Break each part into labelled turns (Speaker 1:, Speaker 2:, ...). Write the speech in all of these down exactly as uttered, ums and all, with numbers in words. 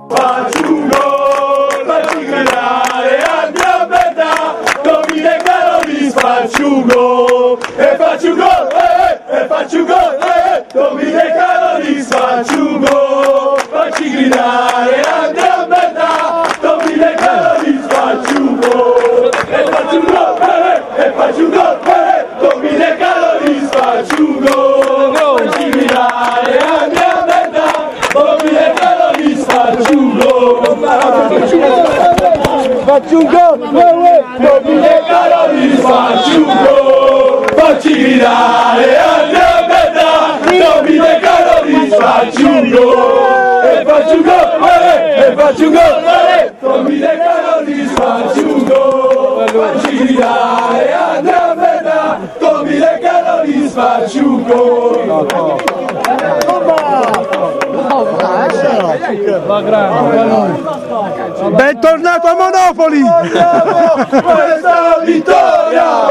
Speaker 1: Faccio un gol, faccio gridare a Gambetta, Domine Carolis, faccio un gol, e faccio un gol, eh, e faccio un gol, eh, Domine Carolis, faccio un gol, faccio gridare a Gambetta, Domine Carolis, faccio un gol, e faccio un gol, eh, e faccio un gol, eh, Domine Carolis, faccio un gol, faccio gridare a Gambetta, Domine Carolis, faccio un gol, faccio un gol, Domine Carolis, faccio un gol, facci gridare a Gambetta, Domine Carolis, faccio un gol, e faccio un gol, e faccio un gol, Domine Carolis, faccio un gol, facci gridare a Gambetta, Domine Carolis, faccio un gol.
Speaker 2: Bentornato a Monopoli!
Speaker 1: Questa vittoria!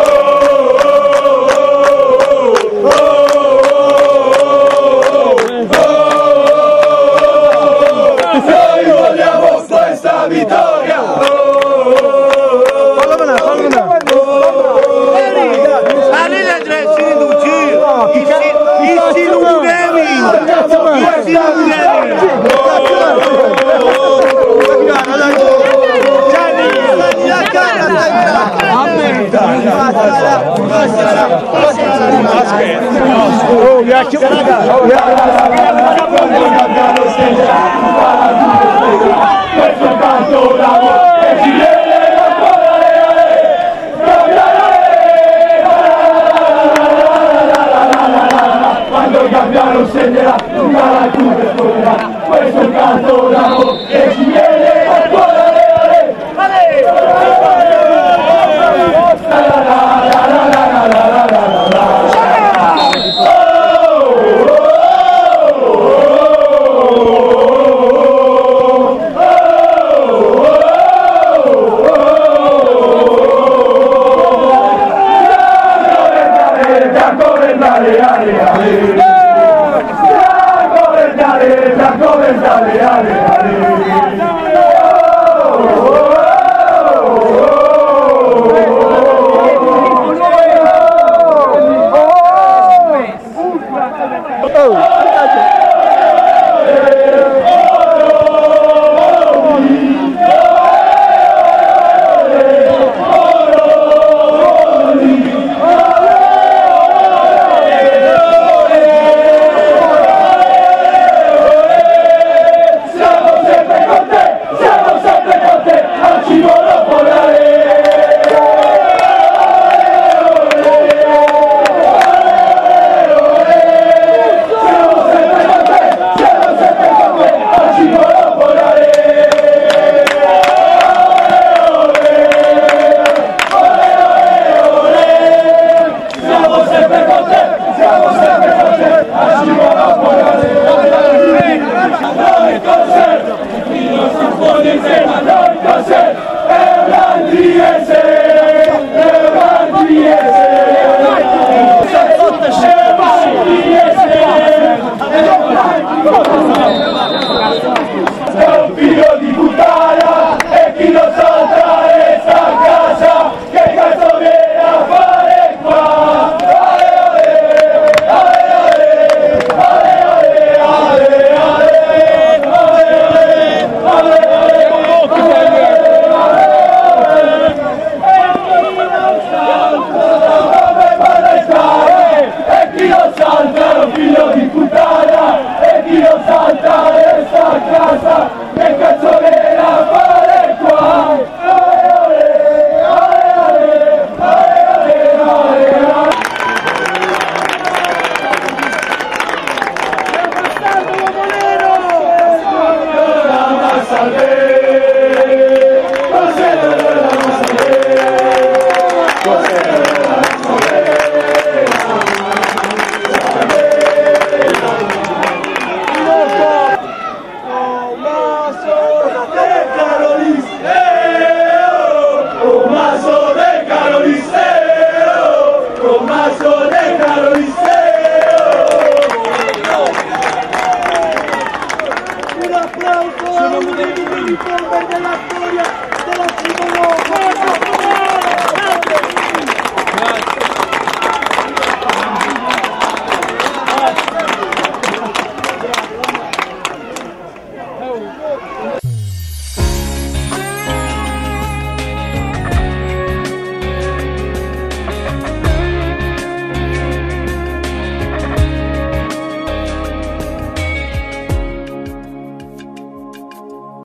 Speaker 1: Noi vogliamo questa vittoria!
Speaker 2: Fallo bene, fallo bene!
Speaker 3: Allez l'adresse di ici nous gagnons, ici nous
Speaker 2: Oh, yeah, keep
Speaker 1: quando il Gabbiano segnerà, tutta la Juve scorrerà, questo canto d'amore.